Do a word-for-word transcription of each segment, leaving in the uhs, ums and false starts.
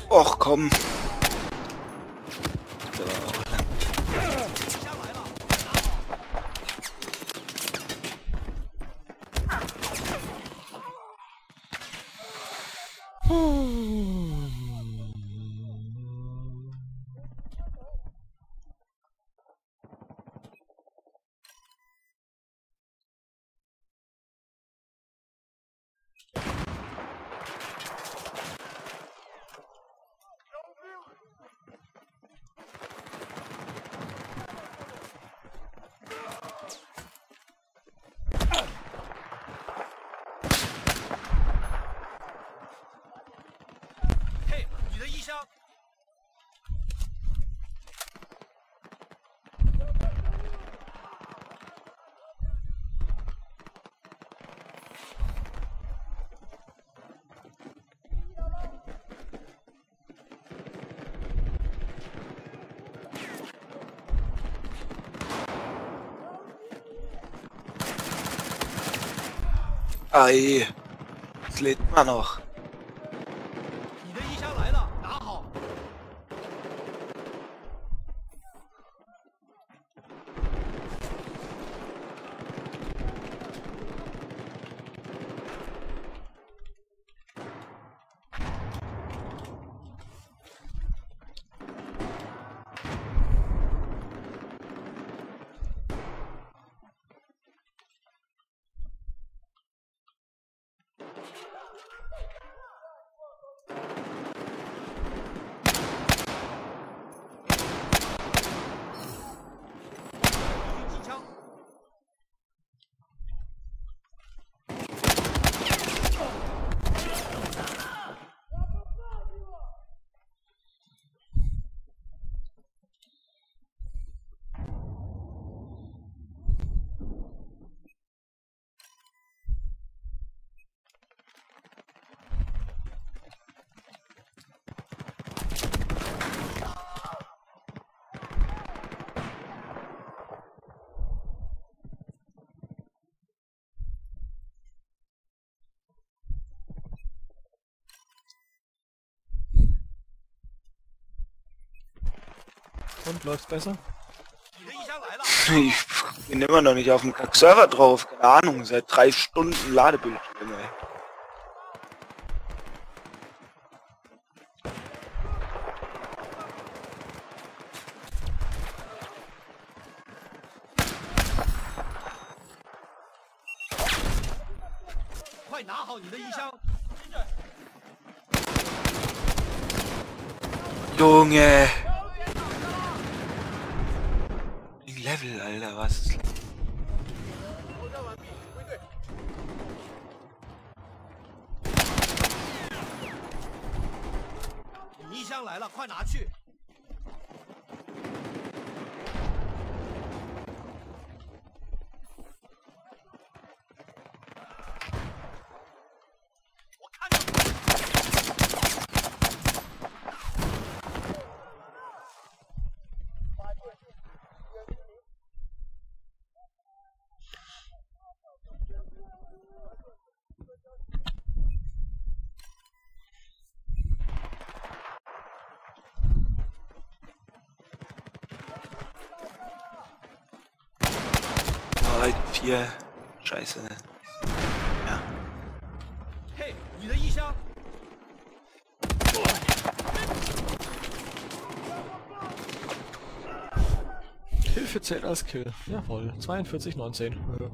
Och komm. So. Ei, es lädt immer noch. Und läuft's besser? Ich bin immer noch nicht auf dem Kack-Server drauf. Keine Ahnung, seit drei Stunden Ladebildschirm. Ey. Junge! Level, Alter, was ist... 遗箱来了，快拿去！ Vier. Scheiße. Ja. Hey, 你的异箱。 Hilfe zählt als Kill. Jawohl. zweiundvierzig neunzehn. Ja.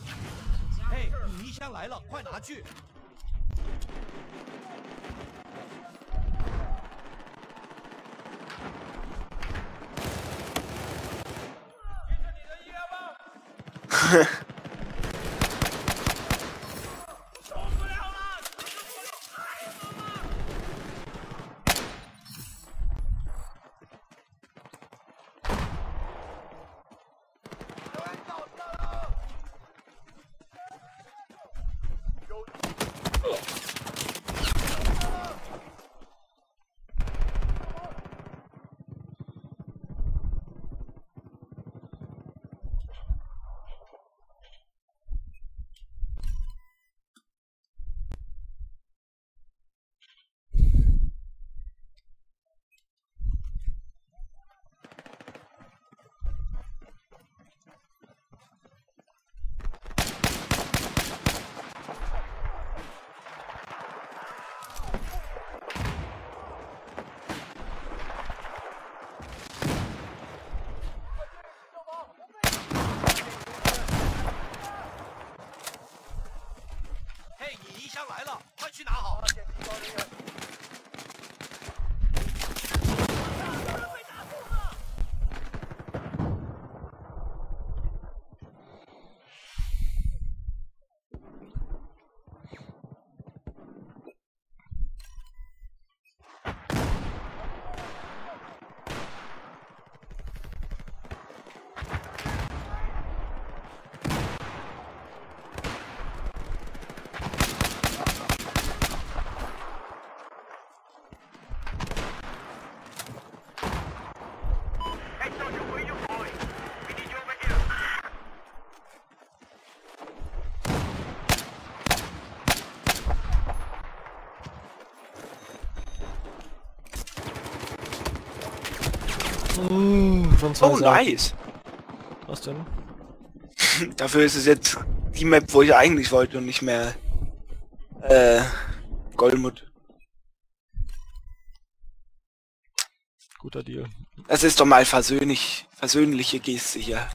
来了，快拿去！ 嘿，你衣箱来了，快去拿好。 Uh, von zwei Oh, Seiten. nice. Was denn? Dafür ist es jetzt die Map, wo ich eigentlich wollte und nicht mehr äh, Goldmut. Guter Deal. Das ist doch mal versöhnlich, versöhnliche Geste hier.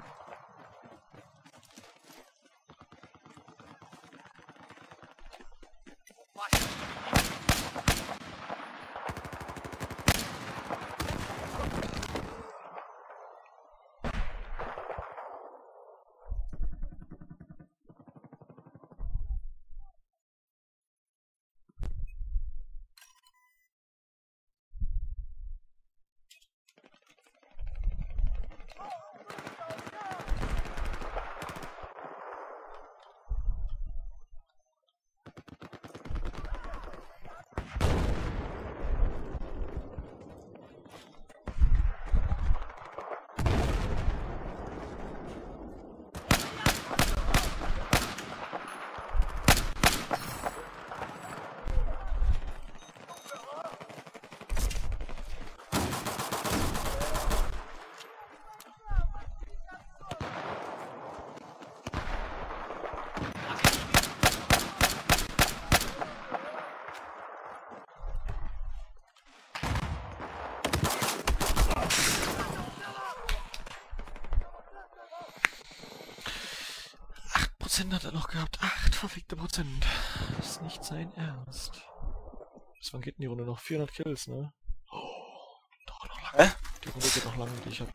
Hat er noch gehabt. Acht verfickte Prozent. Das ist nicht sein Ernst. Bis wann geht denn die Runde noch? vierhundert Kills, ne? Oh, doch noch lange. Hä? Die Runde geht noch lange, die ich hab.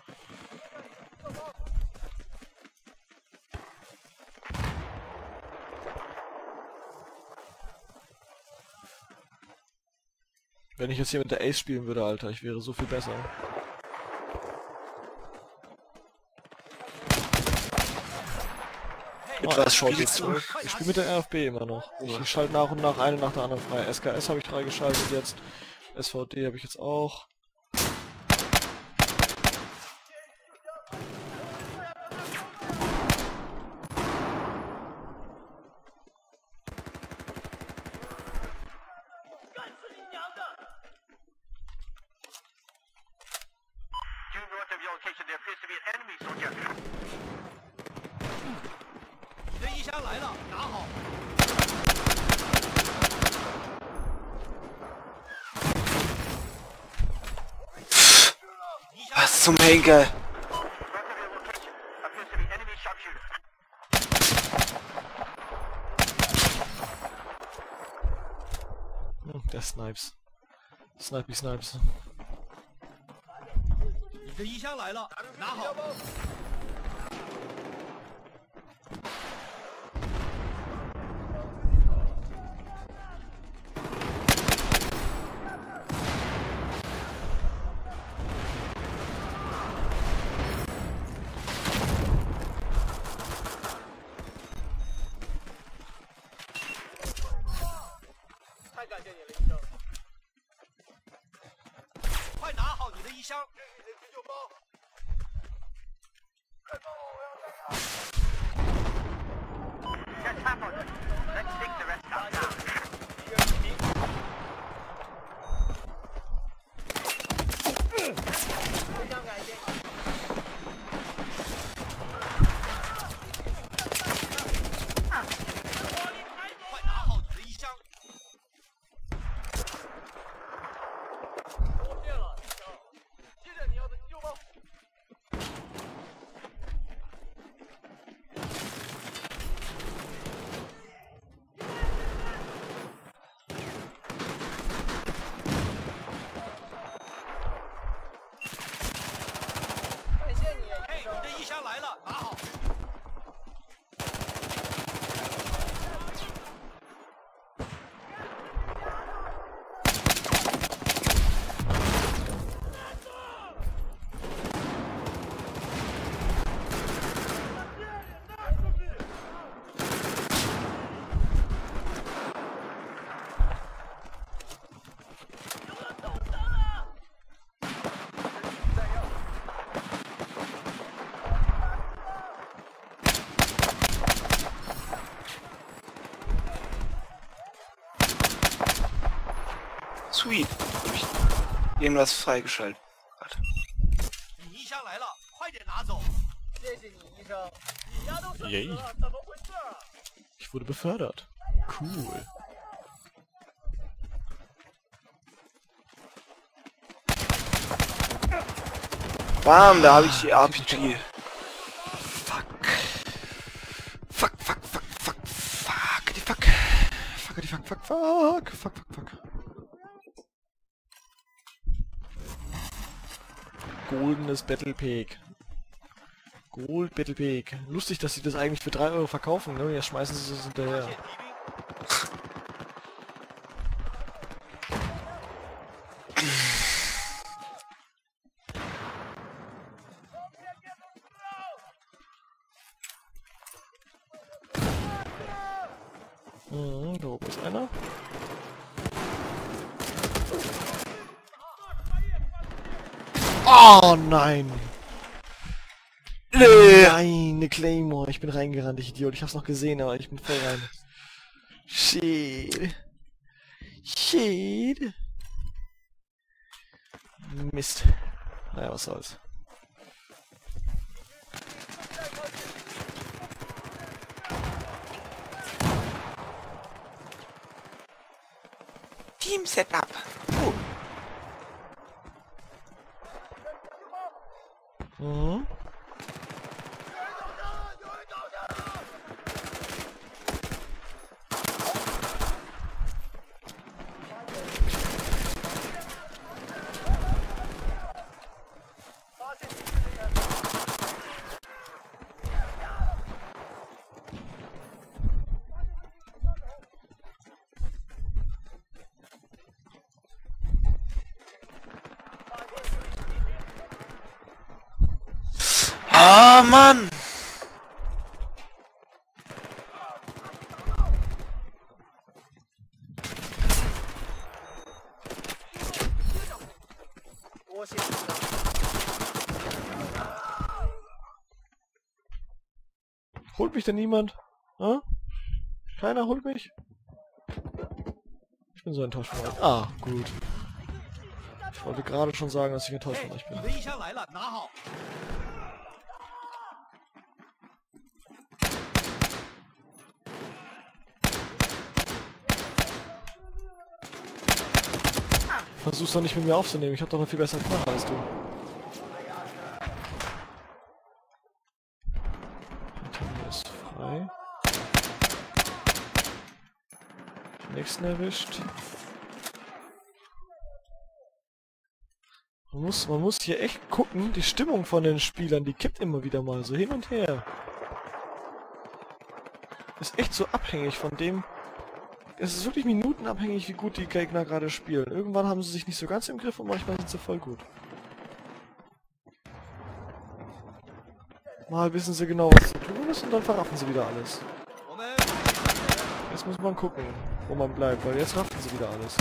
Wenn ich jetzt hier mit der Ace spielen würde, Alter, ich wäre so viel besser. Was schaut spielst jetzt du? zurück. Ich spiele mit der R F B immer noch. Ich schalte nach und nach eine nach der anderen frei. S K S habe ich freigeschaltet jetzt. S V D habe ich jetzt auch. Was zum Henker? Hm, der Snipes. Snipey Snipes. 你的衣箱来了，拿好。 快拿好你的衣箱。 我变了，接着你要的救包。 嘿，你的衣箱来了，拿好。 Sweet. Hab ich irgendwas freigeschaltet. Warte. 你衣箱来了，快点拿走。 谢谢你，医生。你丫都生死 Yay. 了，怎么回事啊？ Ich wurde befördert. Cool. Bam, da habe ich die R P G. Fuck. Fuck, fuck, fuck, fuck, fuck, die fuck. Fuck, die fuck, fuck, fuck, fuck, fuck, fuck. Goldenes Battle Pack. Gold Battle Pack. Lustig, dass sie das eigentlich für drei Euro verkaufen, ne? Jetzt schmeißen sie es hinterher. 发现敌兵， Mhm, da oben ist einer. Oh nein! Nee. Nein, eine Claymore. Ich bin reingerannt, ich Idiot. Ich hab's noch gesehen, aber ich bin voll rein. Shit. Shit. Mist. Naja, was soll's. Team Setup. Oh. Mhm. Ah, Mann! Holt mich denn niemand? Hm? Keiner holt mich? Ich bin so enttäuscht von euch. Ah, gut. Ich wollte gerade schon sagen, dass ich enttäuscht 嘿 von euch 你 bin. 的衣箱来了，拿好。 Versuch's doch nicht mit mir aufzunehmen. Ich hab doch noch viel besser gemacht als du. Der ist frei. Den nächsten erwischt. Man muss, man muss hier echt gucken, die Stimmung von den Spielern, die kippt immer wieder mal so hin und her. Ist echt so abhängig von dem... Es ist wirklich minutenabhängig, wie gut die Gegner gerade spielen. Irgendwann haben sie sich nicht so ganz im Griff und manchmal sind sie voll gut. Mal wissen sie genau, was zu tun ist und dann verraffen sie wieder alles. 我们 Jetzt muss man gucken, wo man bleibt, weil jetzt raffen sie wieder alles.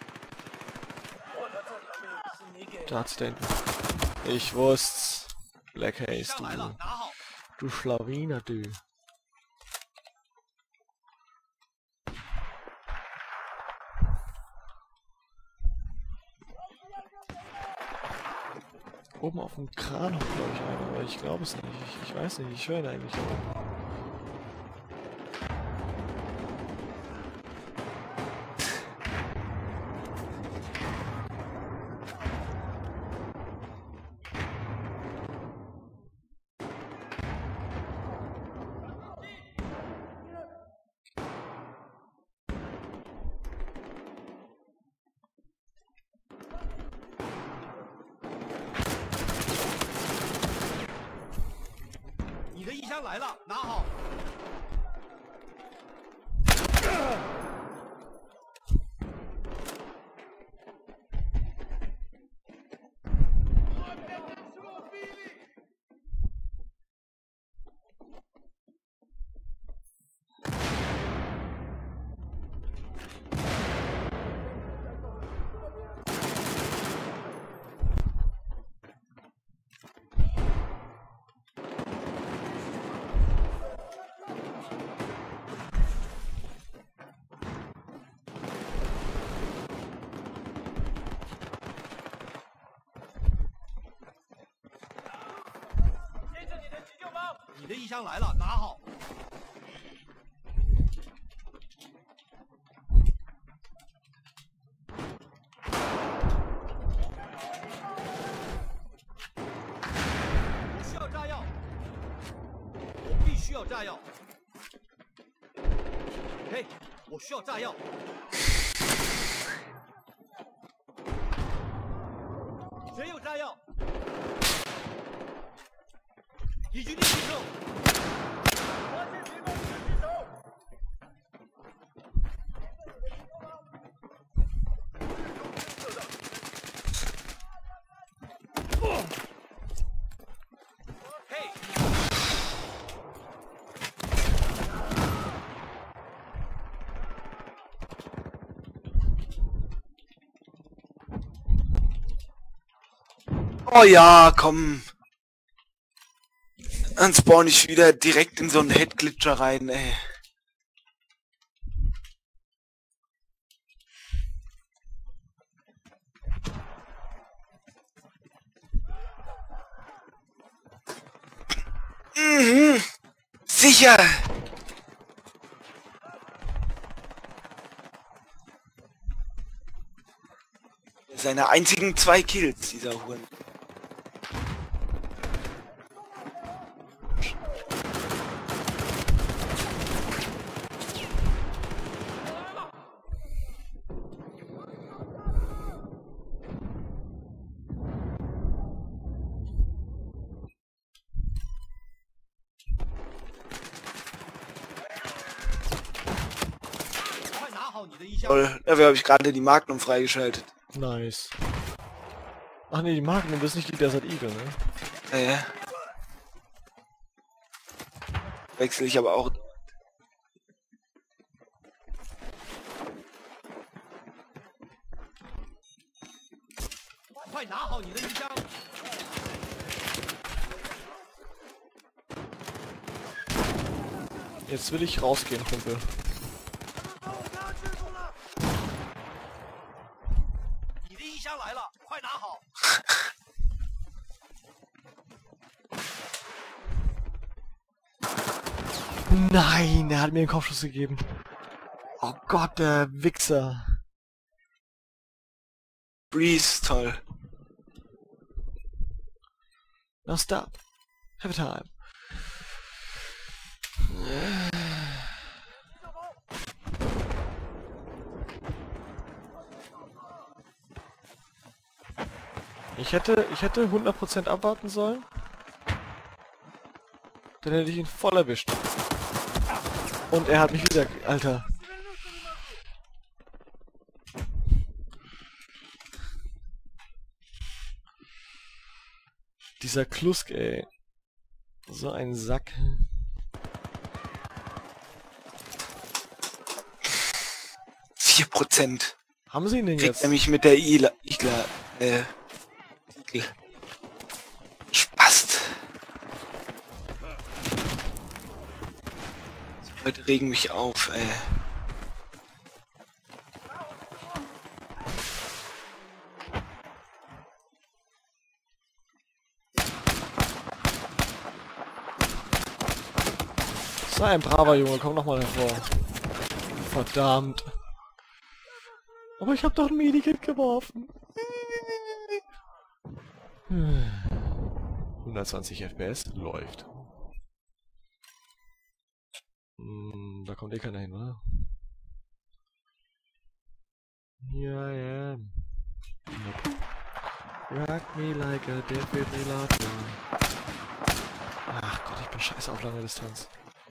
Da hat's da hinten. Ich wusste's. Black 敌 Haze, 上来了， du. 拿好。 Du Schlawiner, du. Oben auf dem Kran hat, glaube ich, einer, aber ich glaube es nicht. Ich, ich weiß nicht, ich höre ihn eigentlich nicht. 你的衣箱来了，拿好。 接着你的急救包。 你的衣箱来了，拿好。我需要炸药，我必须要炸药。嘿，我需要炸药。谁有炸药？敌军的敌手。 发现敌方狙击手。 嘿， Oh ja, komm. Dann spawn ich wieder direkt in so einen Headglitcher rein, ey. Mhm. Sicher. Seine einzigen zwei Kills, dieser Huren. Toll, dafür habe ich gerade die Magnum freigeschaltet. Nice. Ach nee, die Magnum, das ist nicht die Desert Eagle, ne? Ja, ja. Wechsle ich aber auch. Jetzt will ich rausgehen, Kumpel. Nein, er hat mir den Kopfschuss gegeben. Oh Gott, der Wichser. Breeze, toll. Now stop. Have a time. Ich hätte, ich hätte hundert Prozent abwarten sollen. Dann hätte ich ihn voll erwischt. Und er hat mich wieder... Alter. Dieser Klusk, ey. So ein Sack. vier Prozent. Haben sie ihn denn Kriegt jetzt? er mich mit der Igla... Igla... Äh... Igel. Spast. Leute regen mich auf, ey. Sei ein braver Junge, komm noch mal hervor. Verdammt. Aber ich hab doch ein Medikit geworfen. hundertzwanzig F P S läuft. Hm, da kommt eh keiner hin, oder? Here I am. Nope. Rock me like a defibrillator. Ach Gott, ich bin scheiße auf lange Distanz.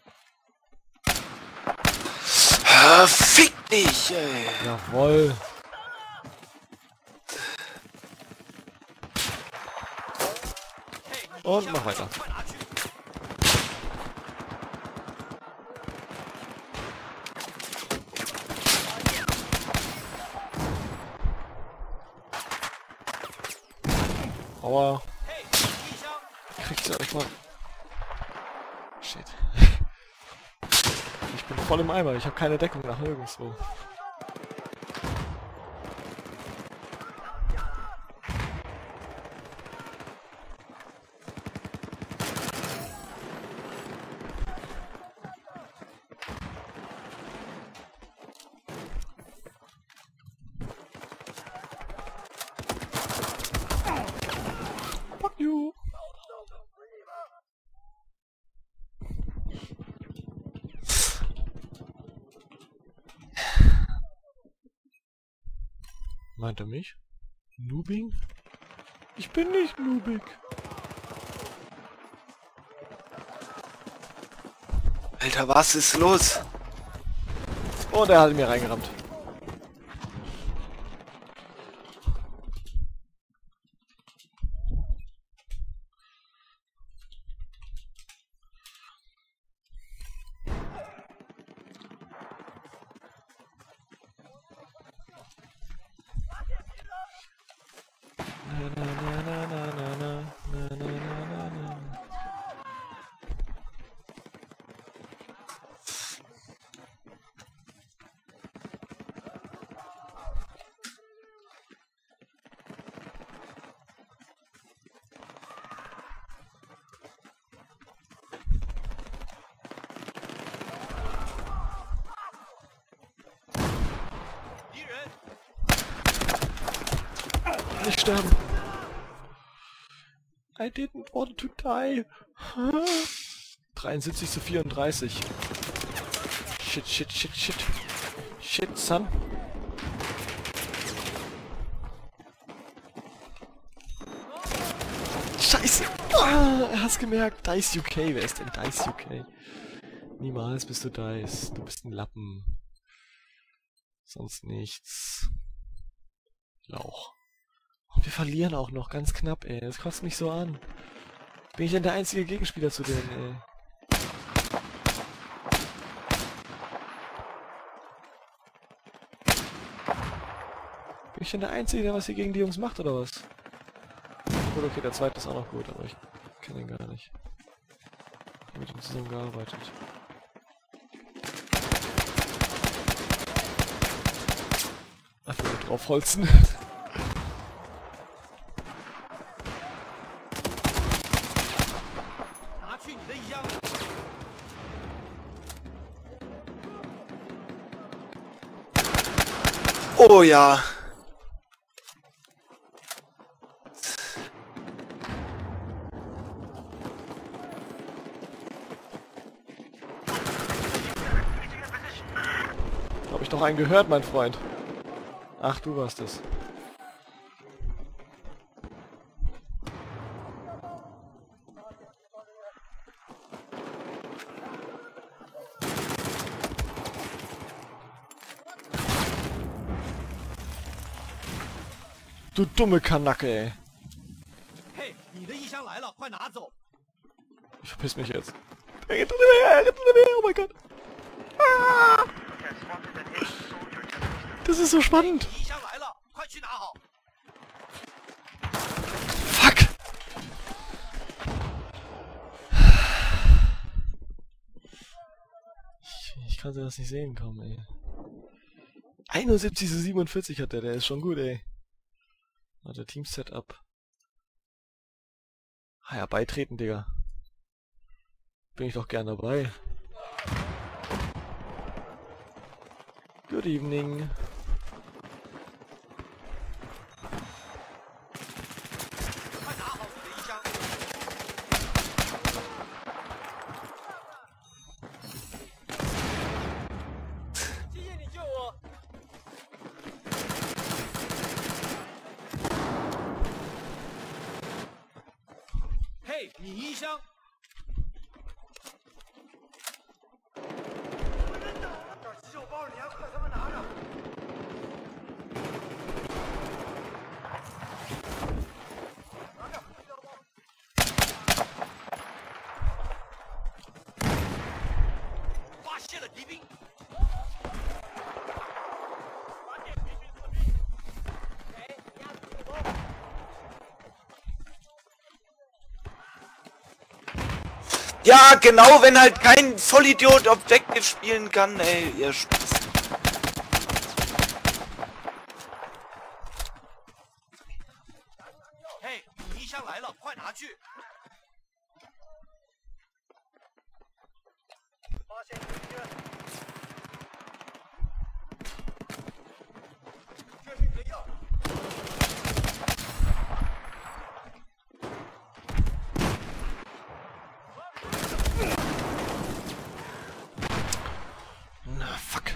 Ah, fick dich, ey. Jawohl. Und mach weiter. Aua. Kriegst du erstmal. Shit. Ich bin voll im Eimer, ich habe keine Deckung nach nirgendwo. Fuck you. Meint er mich? Noobing? Ich bin nicht noobig. Alter, was ist los? Oh, der hat mir reingerammt. Na, na, na, na, na, na, na, na, na, na. Nicht sterben. I didn't want to die. dreiundsiebzig zu vierunddreißig. Shit, shit, shit, shit. Shit, son. Scheiße. Ah, er hat's gemerkt. Dice U K. Wer ist denn Dice U K? Niemals bist du Dice. Du bist ein Lappen. Sonst nichts. Lauch. Und wir verlieren auch noch, ganz knapp, ey. Das kotzt mich so an. Bin ich denn der einzige Gegenspieler zu denen, ey? Bin ich denn der Einzige, der was hier gegen die Jungs macht, oder was? Gut, okay, der zweite ist auch noch gut, aber ich kenne ihn gar nicht. Ich habe mit ihm zusammen gearbeitet. Einfach nur draufholzen. Oh ja. Hab ich doch einen gehört, mein Freund. Ach, du warst es. Du dumme Kanacke, ey. Hey, 你的衣箱来了，快拿走！ Ich verpiss mich jetzt. Er geht hinter mir her, er geht hinter mir her, oh mein Gott. Ah! Das ist so spannend. 衣箱来了，快去拿好！ Fuck! kann das nicht sehen kommen, ey. einundsiebzig zu siebenundvierzig hat der, der ist schon gut, ey. Warte, Team Setup. Ah ja, beitreten, Digga. Bin ich doch gern dabei. Good evening. Hey, 你一箱。这急救包，你还快他妈拿着！拿着急救包。发现了敌兵。赶紧培训士兵。给，压住急救包。 Ja, genau, wenn halt kein Vollidiot Objective spielen kann, ey, ihr Spaß. Hey, 你一箱来了，快拿去！发现敌人，这是你的药。 Na, fuck.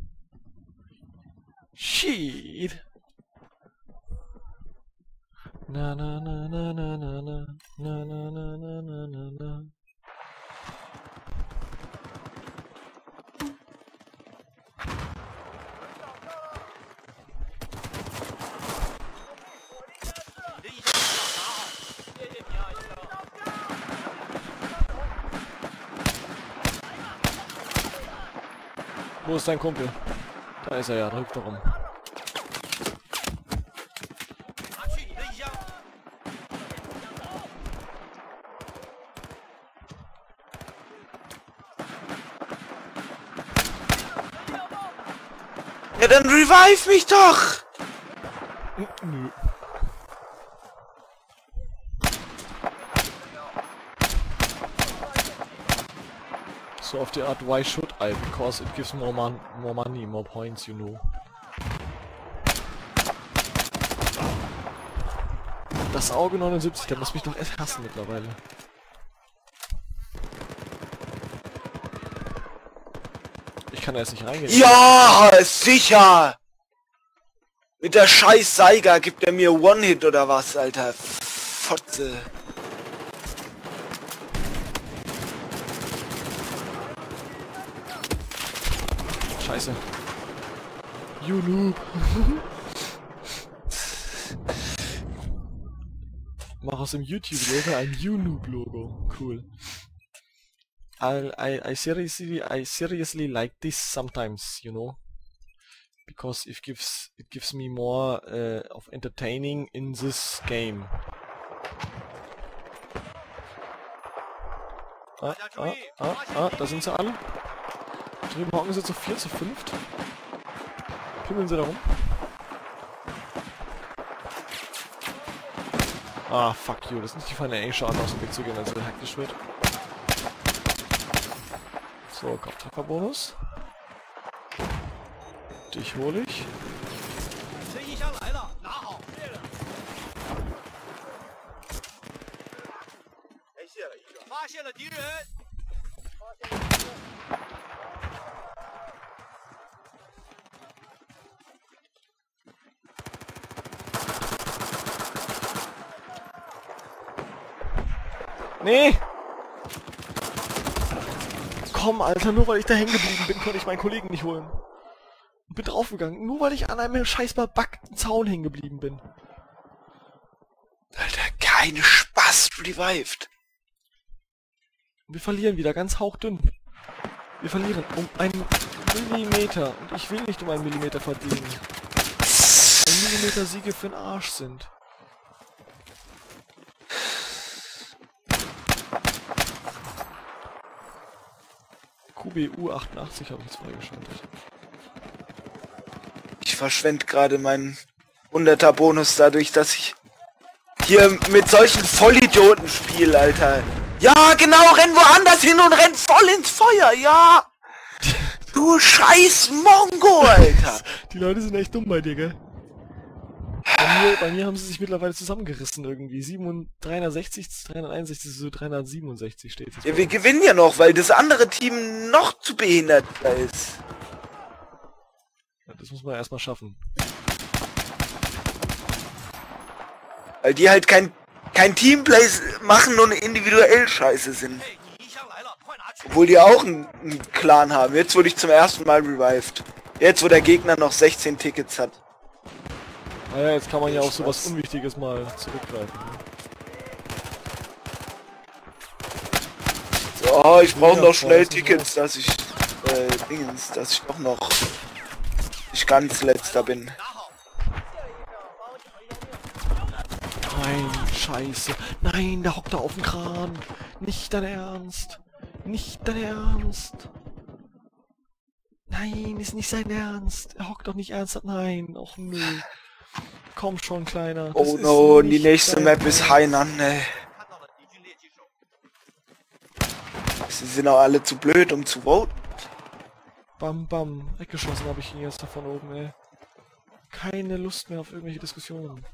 Shit. Na na na na na na na na na na na na na na. Wo ist dein Kumpel? Da ist er ja, drück doch um. Ja, dann revive mich doch! Nö. So auf die Art, why should I? Because it gives more, mon more money, more points, you know. Das Auge neunundsiebzig, der muss mich doch erst hassen mittlerweile. Ich kann da jetzt nicht reingehen. Ja, sicher! Mit der scheiß Saiga gibt er mir One-Hit oder was, Alter. Fotze. Scheiße. You noob. Mach aus dem YouTube-Logo ein You Noob-Logo. Cool. I, I, I seriously, I seriously like this sometimes, you know, because it gives, it gives me more uh, of entertaining in this game. Ah, ah, ah, ah, da sind sie alle. Drüben hocken sie zu vier, zu fünft. Pimmeln sie da rum. Ah, fuck you. Das ist nicht die feine A-Schaden aus dem Weg zu gehen, also hektisch wird. So, Kopftrefferbonus. Dich hole ich. Nee! Komm, Alter, nur weil ich da hängen geblieben bin, konnte ich meinen Kollegen nicht holen. Und bin draufgegangen, nur weil ich an einem scheiß verbackten Zaun hängen geblieben bin. Alter, kein Spaß, revived. Und wir verlieren wieder, ganz hauchdünn. Wir verlieren um einen Millimeter. Und ich will nicht um einen Millimeter verlieren. Ein Millimeter Siege für den Arsch sind. Q B U achtundachtzig habe ich jetzt freigeschaltet. Ich verschwende gerade meinen hunderter Bonus dadurch, dass ich hier mit solchen Vollidioten spiele, Alter. Ja, genau, renn woanders hin und renn voll ins Feuer, ja! Du scheiß Mongo, Alter! Die Leute sind echt dumm bei dir, gell? Bei mir, bei mir haben sie sich mittlerweile zusammengerissen irgendwie. dreihundertsechzig, dreihunderteinundsechzig, so dreihundertsiebenundsechzig steht jetzt. Ja, wir gewinnen ja noch, weil das andere Team noch zu behindert ist. Ja, das muss man erstmal schaffen. Weil die halt kein, kein Teamplay machen und individuell scheiße sind. Obwohl die auch einen, einen Clan haben. Jetzt wurde ich zum ersten Mal revived. Jetzt, wo der Gegner noch sechzehn Tickets hat. Naja, jetzt kann man ja auf sowas Unwichtiges mal zurückgreifen. So, oh, ich brauche noch schnell Tickets, dass ich, äh, Dingens, dass ich doch noch nicht ganz letzter bin. Nein, scheiße. Nein, der hockt da auf dem Kran. Nicht dein Ernst. Nicht dein Ernst. Nein, ist nicht sein Ernst. Er hockt doch nicht ernsthaft. Nein, och nö. Komm schon, Kleiner. Das oh no, ist die nächste dein Map ist Ernst. Hainan, ey. Sie sind auch alle zu blöd, um zu voten. Bam, bam. Weggeschossen habe ich ihn jetzt da von oben, ey. Keine Lust mehr auf irgendwelche Diskussionen.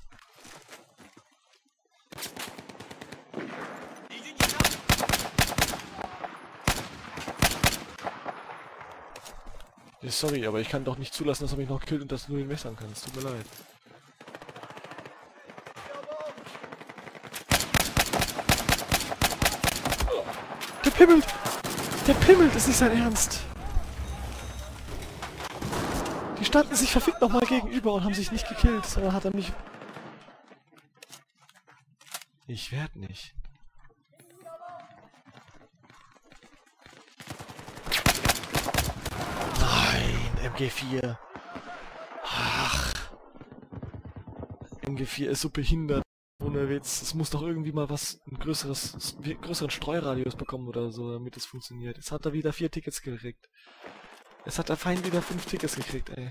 Ja, sorry, aber ich kann doch nicht zulassen, dass er mich noch killt und das nur ihn messern kann. Es tut mir leid. Der pimmelt! Der pimmelt! Ist nicht sein Ernst! Die standen sich verfickt nochmal gegenüber und haben sich nicht gekillt, sondern hat er mich... Ich werd nicht. Nein, M G vier. Ach. M G vier ist so behindert. Ohne Witz. Es muss doch irgendwie mal was, ein größeres, einen größeren Streuradius bekommen oder so, damit es funktioniert. Jetzt hat er wieder vier Tickets gekriegt. Jetzt hat der Feind wieder fünf Tickets gekriegt, ey.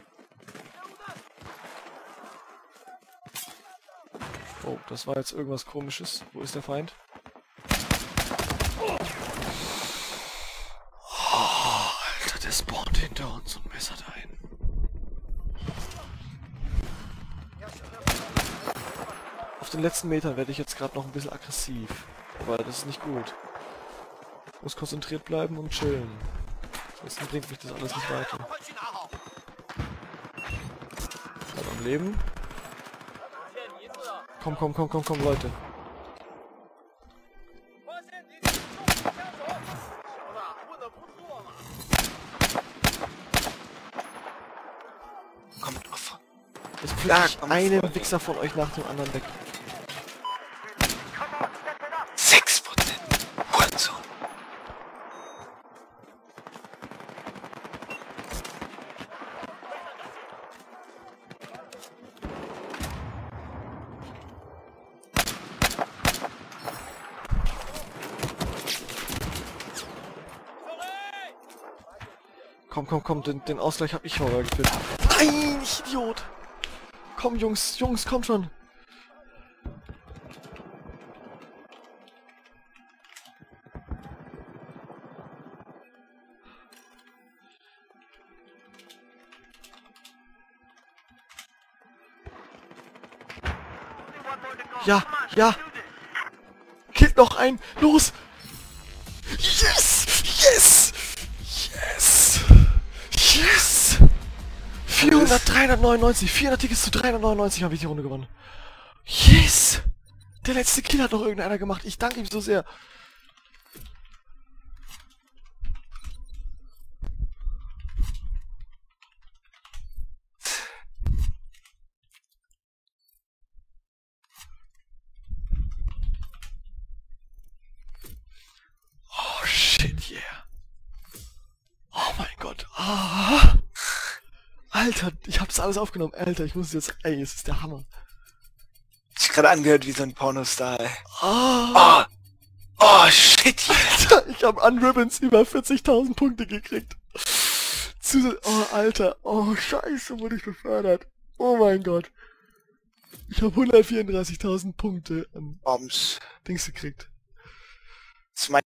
Oh, das war jetzt irgendwas Komisches. Wo ist der Feind? Oh, Alter, der spawnt hinter uns und messert ein. Auf den letzten Metern werde ich jetzt gerade noch ein bisschen aggressiv. Aber das ist nicht gut. Ich muss konzentriert bleiben und chillen. Sonst bringt mich das alles nicht weiter. Bleib am Leben. Komm, komm, komm, komm, komm, Leute. Kommt auf. Es fliegt einen Wichser von euch nach dem anderen weg. sechs Prozent. Hurensohn. Komm, komm, komm, den, den Ausgleich hab ich herbeigeführt. Nein, ich Idiot! Komm, Jungs, Jungs, komm schon! Ja, ja! Killt noch ein! Los! Yes! Yes! Yes! Yes! vierhundert, dreihundertneunundneunzig! vierhundert Tickets zu dreihundertneunundneunzig habe ich die Runde gewonnen. Yes! Der letzte Kill hat noch irgendeiner gemacht. Ich danke ihm so sehr. Oh shit, yeah. Oh mein Gott. Ah. Alter, ich hab's alles aufgenommen. Alter, ich muss jetzt... Ey, es ist der Hammer. Ich gerade angehört wie so ein Pornostar, ey. Ah. Oh. Oh, shit. Alter, ich habe an Ribbons über vierzigtausend Punkte gekriegt. Zu, oh, Alter. Oh, scheiße, wurde ich befördert. Oh mein Gott. Ich habe hundertvierunddreißigtausend Punkte an Bombs. Dings gekriegt. Das ist mein